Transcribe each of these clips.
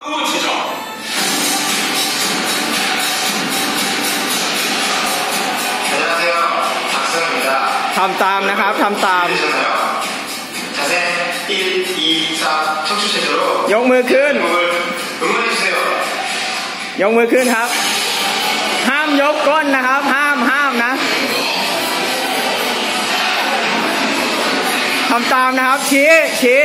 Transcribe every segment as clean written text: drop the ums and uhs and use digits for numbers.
ทำตามนะครับทำตามยกมือขึ้นยกมือขึ้นครับห้ามยกก้นนะครับห้ามนะทำตามนะครับชี้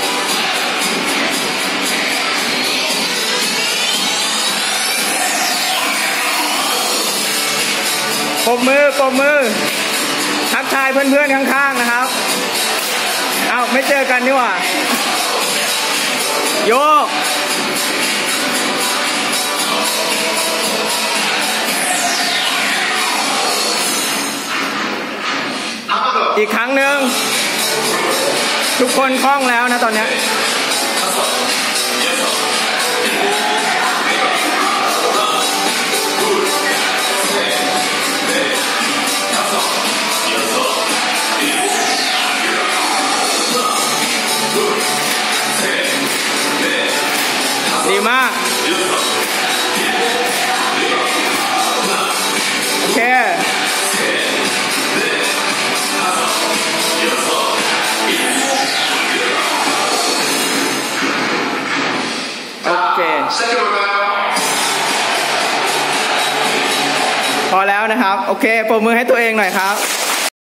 ปรบมือทักทายเพื่อนๆข้างๆนะครับเอาไม่เจอกันนี่หว่าโยกอีกครั้งหนึ่งทุกคนคล่องแล้วนะตอนนี้ดีมากโอเคพอแล้วนะครับโอเคปรบมือให้ตัวเองหน่อยครับ